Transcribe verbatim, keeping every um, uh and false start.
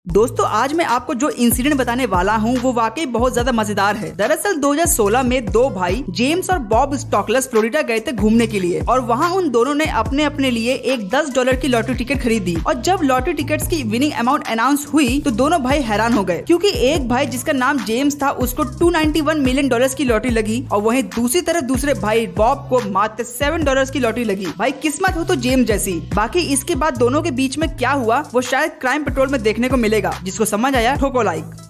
दोस्तों आज मैं आपको जो इंसिडेंट बताने वाला हूँ वो वाकई बहुत ज्यादा मजेदार है। दरअसल दो हज़ार सोलह में दो भाई जेम्स और बॉब स्टॉकलेस फ्लोरिडा गए थे घूमने के लिए और वहाँ उन दोनों ने अपने अपने लिए एक दस डॉलर की लॉटरी टिकट खरीदी। और जब लॉटरी टिकट्स की विनिंग अमाउंट अनाउंस हुई तो दोनों भाई हैरान हो गए, क्योंकि एक भाई जिसका नाम जेम्स था उसको दो सौ इक्यानवे मिलियन डॉलर्स की लॉटरी लगी और वहीं दूसरी तरफ दूसरे भाई बॉब को मात्र सात डॉलर्स की लॉटरी लगी। भाई किस्मत हो तो जेम्स जैसी। बाकी इसके बाद दोनों के बीच में क्या हुआ वो शायद क्राइम पेट्रोल में देखने को मिलेगा। जिसको समझ आया ठोको लाइक।